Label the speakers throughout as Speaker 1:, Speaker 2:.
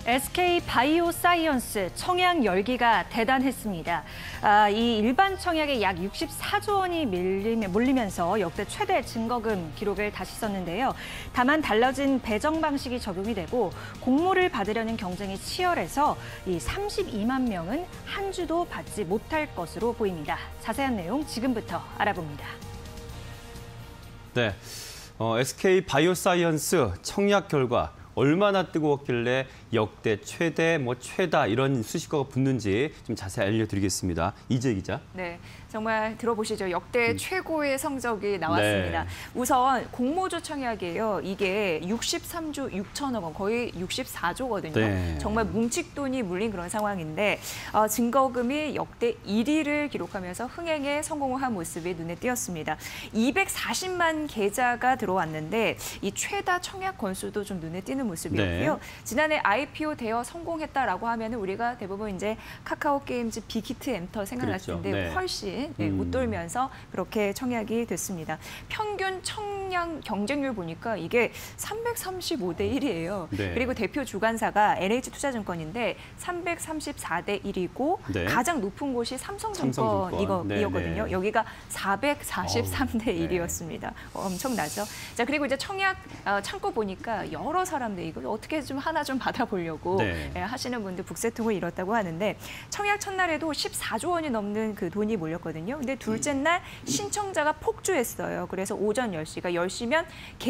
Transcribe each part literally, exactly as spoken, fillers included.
Speaker 1: 에스케이 바이오사이언스 청약 열기가 대단했습니다. 아, 이 일반 청약에 약 육십사조 원이 밀리며, 몰리면서 역대 최대 증거금 기록을 다시 썼는데요. 다만 달라진 배정 방식이 적용이 되고 공모를 받으려는 경쟁이 치열해서 이 삼십이만 명은 한 주도 받지 못할 것으로 보입니다. 자세한 내용 지금부터 알아봅니다.
Speaker 2: 네, 어, 에스케이 바이오사이언스 청약 결과 얼마나 뜨거웠길래 역대 최대, 뭐 최다 이런 수식어가 붙는지 좀 자세히 알려드리겠습니다. 이재 기자.
Speaker 3: 네, 정말 들어보시죠. 역대
Speaker 2: 음.
Speaker 3: 최고의 성적이 나왔습니다.
Speaker 2: 네.
Speaker 3: 우선 공모주 청약이에요. 이게 육십삼조 육천억 원, 거의 육십사조거든요.
Speaker 2: 네.
Speaker 3: 정말 뭉칫돈이 물린 그런 상황인데 어, 증거금이 역대 일 위를 기록하면서 흥행에 성공을 한 모습이 눈에 띄었습니다. 이백사십만 계좌가 들어왔는데 이 최다 청약 건수도 좀 눈에 띄는 모습이었고요.
Speaker 2: 네.
Speaker 3: 지난해 아이피오 되어 성공했다라고 하면 우리가 대부분 이제 카카오 게임즈 빅히트 엔터 생각날
Speaker 2: 그렇죠.
Speaker 3: 텐데
Speaker 2: 네.
Speaker 3: 훨씬 네,
Speaker 2: 음.
Speaker 3: 웃돌면서 그렇게 청약이 됐습니다. 평균 청약 경쟁률 보니까 이게 삼백삼십오 대 일이에요.
Speaker 2: 네.
Speaker 3: 그리고 대표 주관사가 엔에이치투자증권인데 삼백삼십사 대 일이고
Speaker 2: 네.
Speaker 3: 가장 높은 곳이 삼성증권,
Speaker 2: 삼성증권.
Speaker 3: 이거였거든요.
Speaker 2: 네, 네.
Speaker 3: 여기가 사백사십삼 대 일이었습니다.
Speaker 2: 네.
Speaker 3: 엄청나죠? 자, 그리고 이제 청약 어, 창고 보니까 여러 사람들 이거 어떻게 좀 하나 좀 받아보려고
Speaker 2: 네.
Speaker 3: 예, 하시는 분들 북새통을 이뤘다고 하는데 청약 첫날에도 십사조 원이 넘는 그 돈이 몰렸거든요. 근데 둘째 날 신청자가 폭주했어요. 그래서 오전 열 시가 열 시면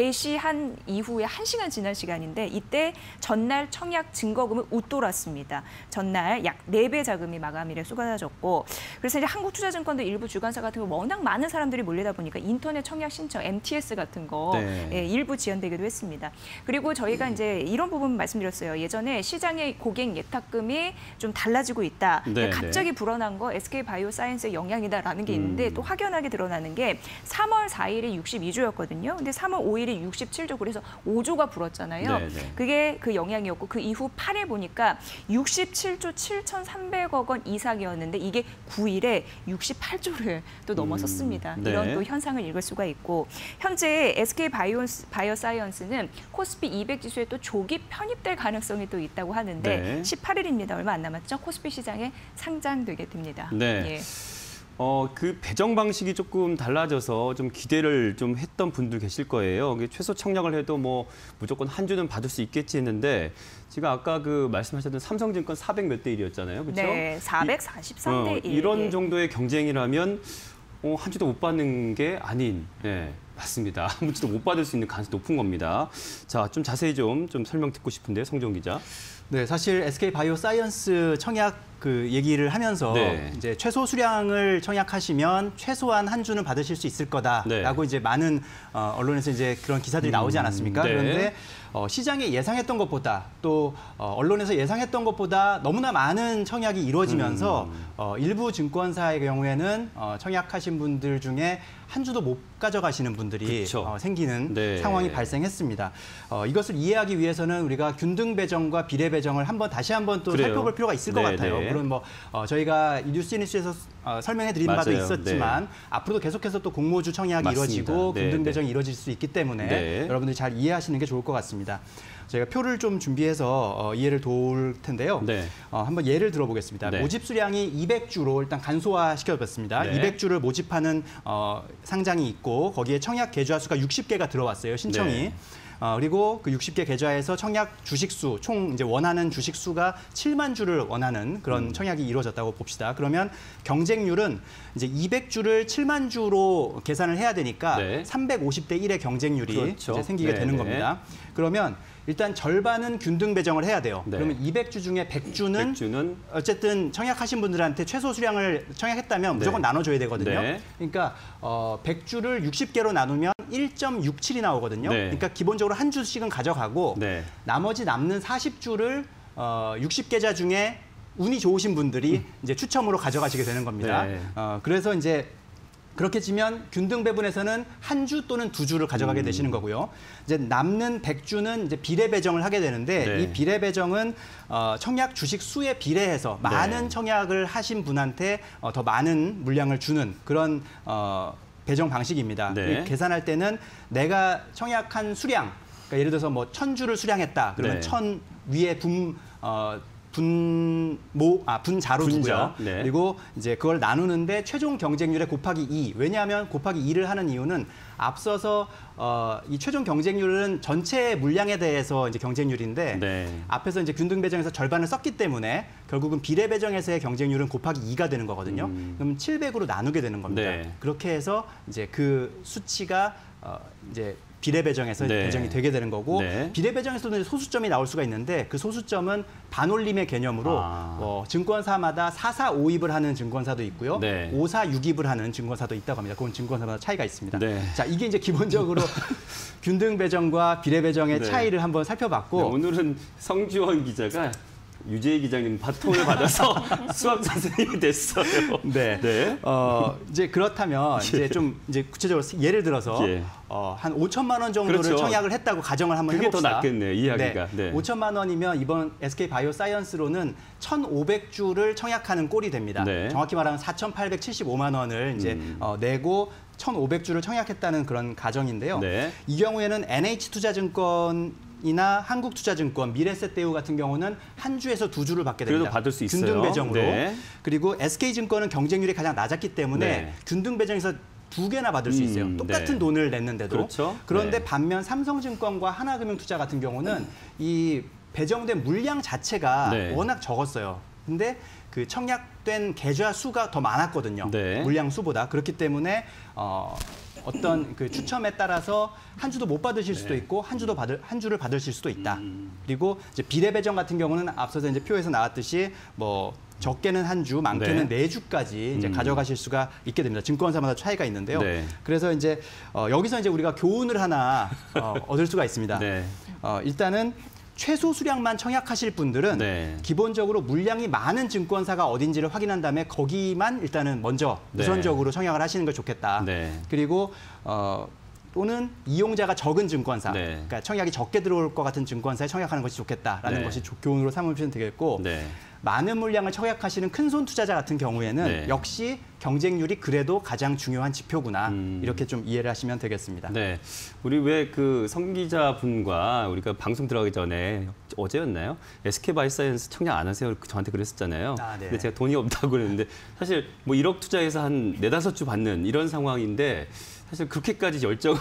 Speaker 3: 개시한 이후에 한 시간 지난 시간인데 이때 전날 청약 증거금을 웃돌았습니다. 전날 약 네 배 자금이 마감일에 쏟아졌고 그래서 이제 한국투자증권도 일부 주관사 같은 거 워낙 많은 사람들이 몰리다 보니까 인터넷 청약 신청 엠티에스 같은 거
Speaker 2: 네.
Speaker 3: 예, 일부 지연되기도 했습니다. 그리고 저희가 이제 이런 부분 말씀드렸어요. 예전에 시장의 고객 예탁금이 좀 달라지고 있다.
Speaker 2: 네,
Speaker 3: 갑자기
Speaker 2: 네.
Speaker 3: 불어난 거 에스케이 바이오사이언스의 영향이다라는 게 있는데
Speaker 2: 음.
Speaker 3: 또 확연하게 드러나는 게 삼월 사일이 육십이조였거든요. 근데 삼월 오일이 육십칠조 그래서 오조가 불었잖아요.
Speaker 2: 네, 네.
Speaker 3: 그게 그 영향이었고 그 이후 팔일 보니까 육십칠조 칠천삼백억 원 이상이었는데 이게 구일에 육십팔조를 또 넘어섰습니다.
Speaker 2: 음. 네.
Speaker 3: 이런 또 현상을 읽을 수가 있고 현재 에스케이 바이오, 바이오사이언스는 코스피 이백 지수에 또 조기 편입될 가능성이 또 있다고 하는데
Speaker 2: 네.
Speaker 3: 십팔일입니다. 얼마 안 남았죠? 코스피 시장에 상장되게 됩니다.
Speaker 2: 네.
Speaker 3: 예.
Speaker 2: 어, 그 배정 방식이 조금 달라져서 좀 기대를 좀 했던 분들 계실 거예요. 최소 청약을 해도 뭐 무조건 한 주는 받을 수 있겠지 했는데 지금 아까 그 말씀하셨던 삼성증권 사백 몇 대 일이었잖아요. 그렇죠?
Speaker 3: 네, 사백사십삼 대 일.
Speaker 2: 어, 이런 정도의 경쟁이라면 어, 한 주도 못 받는 게 아닌, 네, 맞습니다. 한 주도 못 받을 수 있는 가능성이 높은 겁니다. 자, 좀 자세히 좀, 좀 설명 듣고 싶은데요, 성종 기자.
Speaker 4: 네, 사실 에스케이 바이오사이언스 청약 그 얘기를 하면서
Speaker 2: 네.
Speaker 4: 이제 최소 수량을 청약하시면 최소한 한 주는 받으실 수 있을 거다라고
Speaker 2: 네.
Speaker 4: 이제 많은 어, 언론에서 이제 그런 기사들이 나오지 않았습니까?
Speaker 2: 음, 네.
Speaker 4: 그런데 어, 시장에 예상했던 것보다 또 어, 언론에서 예상했던 것보다 너무나 많은 청약이 이루어지면서
Speaker 2: 음.
Speaker 4: 어, 일부 증권사의 경우에는 어, 청약하신 분들 중에 한 주도 못 가져가시는 분들이 어, 생기는
Speaker 2: 네.
Speaker 4: 상황이 발생했습니다. 어, 이것을 이해하기 위해서는 우리가 균등 배정과 비례 배정을 한번 다시 한번 또
Speaker 2: 그래요.
Speaker 4: 살펴볼 필요가 있을 것
Speaker 2: 네,
Speaker 4: 같아요.
Speaker 2: 네.
Speaker 4: 물론 뭐 어, 저희가 뉴스 뉴스에서 어, 설명해드린 바도
Speaker 2: 맞아요.
Speaker 4: 있었지만
Speaker 2: 네.
Speaker 4: 앞으로도 계속해서 또 공모주 청약이
Speaker 2: 맞습니다.
Speaker 4: 이루어지고
Speaker 2: 네,
Speaker 4: 균등
Speaker 2: 네.
Speaker 4: 배정이 이루어질 수 있기 때문에
Speaker 2: 네.
Speaker 4: 여러분들이 잘 이해하시는 게 좋을 것 같습니다. 저희가 표를 좀 준비해서 어, 이해를 도울 텐데요.
Speaker 2: 네.
Speaker 4: 어, 한번 예를 들어보겠습니다.
Speaker 2: 네.
Speaker 4: 모집 수량이 이백 주로 일단 간소화시켜봤습니다.
Speaker 2: 네.
Speaker 4: 이백 주를 모집하는 어, 상장이 있고 거기에 청약 계좌 수가 육십 개가 들어왔어요. 신청이.
Speaker 2: 네.
Speaker 4: 어, 그리고 그 육십 개 계좌에서 청약 주식수, 총 이제 원하는 주식수가 칠만 주를 원하는 그런
Speaker 2: 음.
Speaker 4: 청약이 이루어졌다고 봅시다. 그러면 경쟁률은 이제 이백 주를 칠만 주로 계산을 해야 되니까
Speaker 2: 네.
Speaker 4: 삼백오십 대 일의 경쟁률이
Speaker 2: 그렇죠.
Speaker 4: 이제 생기게
Speaker 2: 네,
Speaker 4: 되는
Speaker 2: 네.
Speaker 4: 겁니다. 그러면 일단 절반은 균등 배정을 해야 돼요.
Speaker 2: 네.
Speaker 4: 그러면 이백 주 중에 백 주는
Speaker 2: 백 주는
Speaker 4: 어쨌든 청약하신 분들한테 최소 수량을 청약했다면 무조건
Speaker 2: 네.
Speaker 4: 나눠줘야 되거든요.
Speaker 2: 네.
Speaker 4: 그러니까 어, 백 주를 육십 개로 나누면 일 점 육칠이 나오거든요.
Speaker 2: 네.
Speaker 4: 그러니까 기본적으로 한 주씩은 가져가고
Speaker 2: 네.
Speaker 4: 나머지 남는 사십 주를 어, 육십 계좌 중에 운이 좋으신 분들이
Speaker 2: 음.
Speaker 4: 이제 추첨으로 가져가시게 되는 겁니다.
Speaker 2: 네.
Speaker 4: 어, 그래서 이제 그렇게 치면 균등 배분에서는 한 주 또는 두 주를 가져가게
Speaker 2: 음.
Speaker 4: 되시는 거고요. 이제 남는 백 주는 이제 비례 배정을 하게 되는데
Speaker 2: 네.
Speaker 4: 이 비례 배정은 어, 청약 주식 수에 비례해서
Speaker 2: 네.
Speaker 4: 많은 청약을 하신 분한테 어, 더 많은 물량을 주는 그런 어, 배정 방식입니다.
Speaker 2: 네.
Speaker 4: 계산할 때는 내가 청약한 수량, 그러니까 예를 들어서 뭐 천 주를 수량했다. 그러면
Speaker 2: 네.
Speaker 4: 천 위에 분 어, 분모, 아, 분자로
Speaker 2: 분자,
Speaker 4: 두고요.
Speaker 2: 네.
Speaker 4: 그리고 이제 그걸 나누는데 최종 경쟁률에 곱하기 이. 왜냐하면 곱하기 이를 하는 이유는 앞서서 어, 이 최종 경쟁률은 전체 물량에 대해서 이제 경쟁률인데
Speaker 2: 네.
Speaker 4: 앞에서 이제 균등 배정에서 절반을 썼기 때문에 결국은 비례 배정에서의 경쟁률은 곱하기 이가 되는 거거든요.
Speaker 2: 음.
Speaker 4: 그럼 칠백으로 나누게 되는 겁니다.
Speaker 2: 네.
Speaker 4: 그렇게 해서 이제 그 수치가 어, 이제 비례 배정에서
Speaker 2: 네.
Speaker 4: 배정이 되게 되는 거고
Speaker 2: 네.
Speaker 4: 비례 배정에서도 소수점이 나올 수가 있는데 그 소수점은 반올림의 개념으로
Speaker 2: 아.
Speaker 4: 어, 증권사마다 사사오입을 하는 증권사도 있고요.
Speaker 2: 네.
Speaker 4: 오사육입을 하는 증권사도 있다고 합니다. 그건 증권사마다 차이가 있습니다.
Speaker 2: 네.
Speaker 4: 자, 이게 이제 기본적으로 균등 배정과 비례 배정의
Speaker 2: 네.
Speaker 4: 차이를 한번 살펴봤고
Speaker 2: 네, 오늘은 성주원 기자가 유재희 기자님 바통을 받아서 수학 선생님이 됐어요.
Speaker 4: 네.
Speaker 2: 네.
Speaker 4: 어, 이제 그렇다면 이제 좀 이제 구체적으로 예를 들어서
Speaker 2: 예.
Speaker 4: 어, 한 오천만 원 정도를
Speaker 2: 그렇죠.
Speaker 4: 청약을 했다고 가정을 한번
Speaker 2: 그게
Speaker 4: 해봅시다.
Speaker 2: 더 낫겠네요, 이야기가.
Speaker 4: 네.
Speaker 2: 네.
Speaker 4: 오천만 원이면 이번 에스케이바이오사이언스로는 천오백 주를 청약하는 꼴이 됩니다.
Speaker 2: 네.
Speaker 4: 정확히 말하면 사천팔백칠십오만 원을 이제
Speaker 2: 음.
Speaker 4: 어, 내고 천오백 주를 청약했다는 그런 가정인데요.
Speaker 2: 네.
Speaker 4: 이 경우에는 엔에이치투자증권 이나 한국투자증권, 미래세대우 같은 경우는 한 주에서 두 주를 받게 됩니다.
Speaker 2: 그래도 받을 수 있어요.
Speaker 4: 균등 배정으로.
Speaker 2: 네.
Speaker 4: 그리고 에스케이증권은 경쟁률이 가장 낮았기 때문에
Speaker 2: 네.
Speaker 4: 균등 배정에서 두 개나 받을 수 있어요.
Speaker 2: 음,
Speaker 4: 똑같은
Speaker 2: 네.
Speaker 4: 돈을 냈는데도.
Speaker 2: 그렇죠.
Speaker 4: 그런데
Speaker 2: 네.
Speaker 4: 반면 삼성증권과 하나금융투자 같은 경우는 이 배정된 물량 자체가
Speaker 2: 네.
Speaker 4: 워낙 적었어요. 근데 그 청약된 계좌 수가 더 많았거든요.
Speaker 2: 네.
Speaker 4: 물량 수보다. 그렇기 때문에 어, 어떤 그 추첨에 따라서 한 주도 못 받으실 수도
Speaker 2: 네.
Speaker 4: 있고 한 주도 받을 한 주를 받으실 수도 있다.
Speaker 2: 음.
Speaker 4: 그리고 이제 비례 배정 같은 경우는 앞서서 이제 표에서 나왔듯이 뭐 적게는 한 주, 많게는 네 주까지 이제
Speaker 2: 음.
Speaker 4: 가져가실 수가 있게 됩니다. 증권사마다 차이가 있는데요.
Speaker 2: 네.
Speaker 4: 그래서 이제 어, 여기서 이제 우리가 교훈을 하나 어, 얻을 수가 있습니다.
Speaker 2: 네.
Speaker 4: 어, 일단은 최소 수량만 청약하실 분들은
Speaker 2: 네.
Speaker 4: 기본적으로 물량이 많은 증권사가 어딘지를 확인한 다음에 거기만 일단은 먼저
Speaker 2: 네.
Speaker 4: 우선적으로 청약을 하시는 게 좋겠다.
Speaker 2: 네.
Speaker 4: 그리고 어, 또는 이용자가 적은 증권사,
Speaker 2: 네.
Speaker 4: 그러니까 청약이 적게 들어올 것 같은 증권사에 청약하는 것이 좋겠다라는
Speaker 2: 네.
Speaker 4: 것이 조- 교훈으로 삼으시면 되겠고
Speaker 2: 네.
Speaker 4: 많은 물량을 청약하시는 큰손 투자자 같은 경우에는
Speaker 2: 네.
Speaker 4: 역시 경쟁률이 그래도 가장 중요한 지표구나
Speaker 2: 음.
Speaker 4: 이렇게 좀 이해를 하시면 되겠습니다.
Speaker 2: 네, 우리 왜 그 성 기자분과 우리가 방송 들어가기 전에 어제였나요? 에스케이바이오사이언스 청약 안 하세요? 저한테 그랬었잖아요.
Speaker 4: 아, 네.
Speaker 2: 근데 제가 돈이 없다고 그랬는데 사실 뭐 일억 투자해서 한 네다섯 주 받는 이런 상황인데 사실 그렇게까지 열정은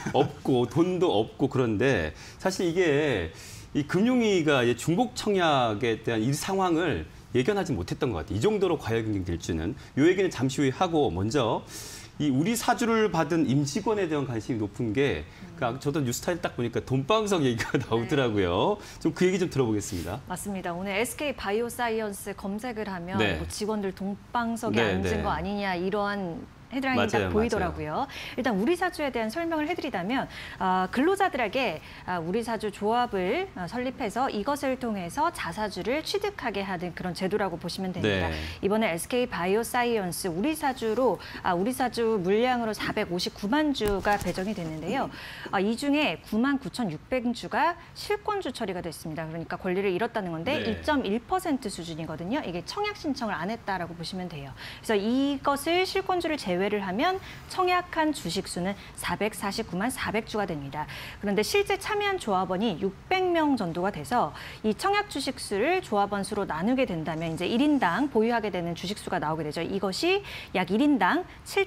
Speaker 2: 없고 돈도 없고 그런데 사실 이게 이 금융위가 이제 중복 청약에 대한 이 상황을 예견하지 못했던 것 같아요. 이 정도로 과열 경쟁 될 줄은. 이 얘기는 잠시 후에 하고 먼저 이 우리 사주를 받은 임직원에 대한 관심이 높은 게 그 저도 뉴스타일 딱 보니까 돈방석 얘기가 나오더라고요. 좀 그 얘기 좀 들어보겠습니다.
Speaker 1: 맞습니다. 오늘 에스케이바이오사이언스 검색을 하면
Speaker 2: 네.
Speaker 1: 뭐 직원들 돈방석에
Speaker 2: 네,
Speaker 1: 앉은
Speaker 2: 네.
Speaker 1: 거 아니냐 이러한 헤드라인이 딱
Speaker 2: 맞아요,
Speaker 1: 보이더라고요. 일단 우리사주에 대한 설명을 해드리자면 아, 근로자들에게 아, 우리사주 조합을 아, 설립해서 이것을 통해서 자사주를 취득하게 하는 그런 제도라고 보시면 됩니다.
Speaker 2: 네.
Speaker 1: 이번에 에스케이바이오사이언스 우리사주로 아, 우리사주 물량으로 사백오십구만 주가 배정이 됐는데요. 아, 이 중에 구만 구천육백 주가 실권주 처리가 됐습니다. 그러니까 권리를 잃었다는 건데
Speaker 2: 네.
Speaker 1: 이 점 일 퍼센트 수준이거든요. 이게 청약 신청을 안 했다라고 보시면 돼요. 그래서 이것을 실권주를 제외 제외를 하면 청약한 주식 수는 사백사십구만 사백 주가 됩니다. 그런데 실제 참여한 조합원이 육백 명 정도가 돼서 이 청약 주식 수를 조합원 수로 나누게 된다면 이제 일 인당 보유하게 되는 주식 수가 나오게 되죠. 이것이 약 일 인당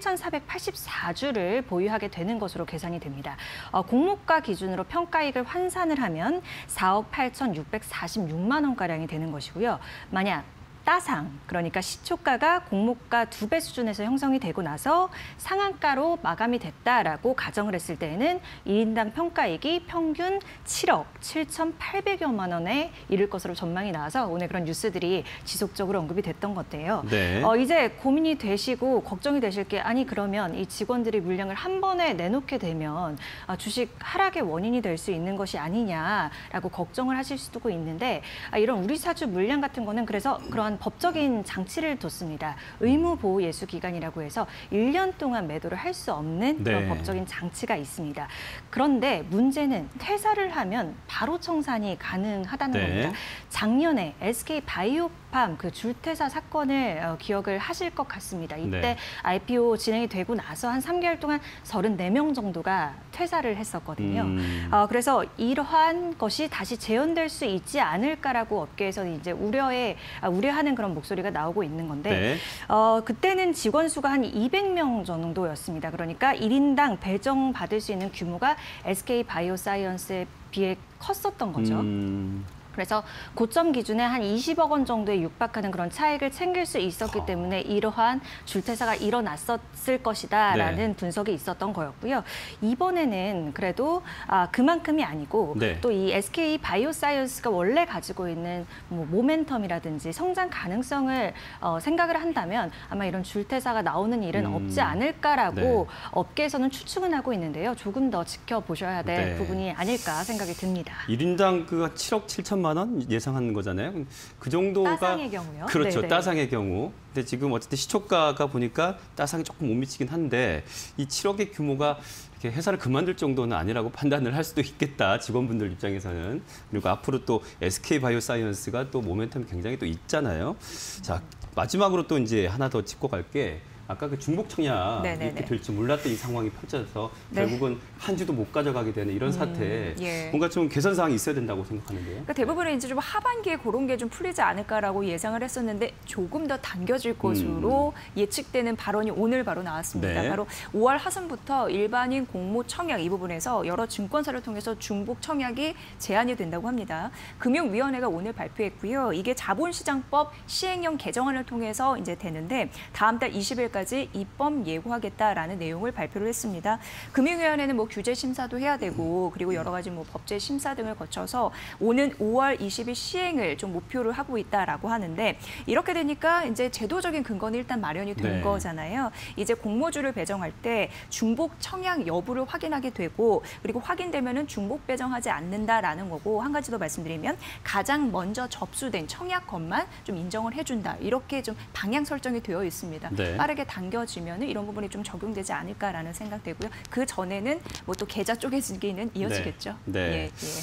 Speaker 1: 칠천사백팔십사 주를 보유하게 되는 것으로 계산이 됩니다. 어, 공모가 기준으로 평가익을 환산을 하면 사억 팔천육백사십육만 원가량이 되는 것이고요. 만약 따상, 그러니까 시초가가 공모가 두 배 수준에서 형성이 되고 나서 상한가로 마감이 됐다라고 가정을 했을 때에는 일 인당 평가익이 평균 칠억 칠천팔백여만 원에 이를 것으로 전망이 나와서 오늘 그런 뉴스들이 지속적으로 언급이 됐던 건데요.
Speaker 2: 네.
Speaker 1: 어, 이제 고민이 되시고 걱정이 되실 게 아니 그러면 이 직원들이 물량을 한 번에 내놓게 되면 아, 주식 하락의 원인이 될 수 있는 것이 아니냐라고 걱정을 하실 수도 있는데 아, 이런 우리 사주 물량 같은 거는 그래서 그런 그런 법적인 장치를 뒀습니다. 의무보호예수기간이라고 해서 일 년 동안 매도를 할 수 없는 그런
Speaker 2: 네.
Speaker 1: 법적인 장치가 있습니다. 그런데 문제는 퇴사를 하면 바로 청산이 가능하다는
Speaker 2: 네.
Speaker 1: 겁니다. 작년에 에스케이바이오팜 그 줄퇴사 사건을 어, 기억을 하실 것 같습니다. 이때
Speaker 2: 네.
Speaker 1: 아이피오 진행이 되고 나서 한 삼 개월 동안 서른네 명 정도가 퇴사를 했었거든요.
Speaker 2: 음.
Speaker 1: 어, 그래서 이러한 것이 다시 재현될 수 있지 않을까라고 업계에서는 이제 우려에 아, 우려하는 그런 목소리가 나오고 있는 건데
Speaker 2: 네.
Speaker 1: 어, 그때는 직원 수가 한 이백 명 정도였습니다. 그러니까 일 인당 배정 받을 수 있는 규모가 에스케이바이오사이언스에 비해 컸었던 거죠.
Speaker 2: 음.
Speaker 1: 그래서 고점 기준에 한 이십억 원 정도에 육박하는 그런 차익을 챙길 수 있었기
Speaker 2: 아.
Speaker 1: 때문에 이러한 줄퇴사가 일어났었을 것이다라는
Speaker 2: 네.
Speaker 1: 분석이 있었던 거였고요. 이번에는 그래도 아, 그만큼이 아니고
Speaker 2: 네.
Speaker 1: 또 이 에스케이 바이오사이언스가 원래 가지고 있는 뭐 모멘텀이라든지 성장 가능성을 어, 생각을 한다면 아마 이런 줄퇴사가 나오는 일은
Speaker 2: 음.
Speaker 1: 없지 않을까라고
Speaker 2: 네.
Speaker 1: 업계에서는 추측은 하고 있는데요. 조금 더 지켜보셔야 될
Speaker 2: 네.
Speaker 1: 부분이 아닐까 생각이 듭니다.
Speaker 2: 일 인당 그 칠억 칠천만 원 예상하는 거잖아요. 그 정도가
Speaker 1: 따상의 경우요?
Speaker 2: 그렇죠.
Speaker 1: 네네.
Speaker 2: 따상의 경우. 근데 지금 어쨌든 시초가가 보니까 따상이 조금 못 미치긴 한데 이 칠억의 규모가 이렇게 회사를 그만둘 정도는 아니라고 판단을 할 수도 있겠다. 직원분들 입장에서는. 그리고 앞으로 또 에스케이바이오사이언스가 또 모멘텀이 굉장히 또 있잖아요. 자, 마지막으로 또 이제 하나 더 짚고 갈게. 아까 그 중복 청약
Speaker 3: 네네네.
Speaker 2: 이렇게 될 줄 몰랐던 이 상황이 펼쳐져서
Speaker 3: 네.
Speaker 2: 결국은 한 주도 못 가져가게 되는 이런 사태.
Speaker 3: 예.
Speaker 2: 뭔가 좀 개선 사항이 있어야 된다고 생각하는데요.
Speaker 3: 그러니까 대부분은 이제 좀 하반기에 그런 게 좀 풀리지 않을까라고 예상을 했었는데 조금 더 당겨질 것으로 예측되는 발언이 오늘 바로 나왔습니다.
Speaker 2: 네.
Speaker 3: 바로 오월 하순부터 일반인 공모 청약 이 부분에서 여러 증권사를 통해서 중복 청약이 제한이 된다고 합니다. 금융위원회가 오늘 발표했고요. 이게 자본시장법 시행령 개정안을 통해서 이제 되는데 다음 달 이십 일까지 입법 예고하겠다라는 내용을 발표를 했습니다. 금융위원회는 뭐 규제 심사도 해야 되고 그리고 여러 가지 뭐 법제 심사 등을 거쳐서 오는 오월 이십일 시행을 좀 목표를 하고 있다라고 하는데 이렇게 되니까 이제 제도적인 근거는 일단 마련이 된
Speaker 2: 네.
Speaker 3: 거잖아요. 이제 공모주를 배정할 때 중복 청약 여부를 확인하게 되고 그리고 확인되면은 중복 배정하지 않는다라는 거고 한 가지 더 말씀드리면 가장 먼저 접수된 청약건만 좀 인정을 해준다 이렇게 좀 방향 설정이 되어 있습니다.
Speaker 2: 네.
Speaker 3: 빠르게 당겨지면은 이런 부분이 좀 적용되지 않을까라는 생각되고요. 그 전에는 뭐 또 계좌 쪼개지기는 이어지겠죠.
Speaker 2: 네. 네.
Speaker 3: 예, 예.